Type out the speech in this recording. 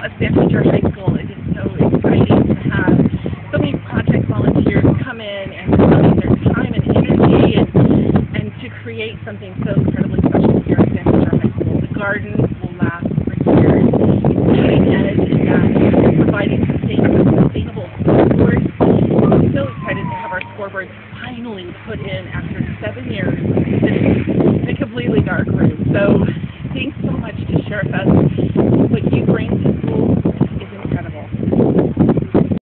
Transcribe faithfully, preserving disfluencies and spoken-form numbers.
at San Pedro High School, it is so exciting to have so many project volunteers come in and devote their time and energy and, and to create something so incredibly special here at San Pedro High School. The garden will last for years. It's cutting edge and providing sustainable, sustainable scoreboards. I'm so excited to have our scoreboards finally put in after seven years.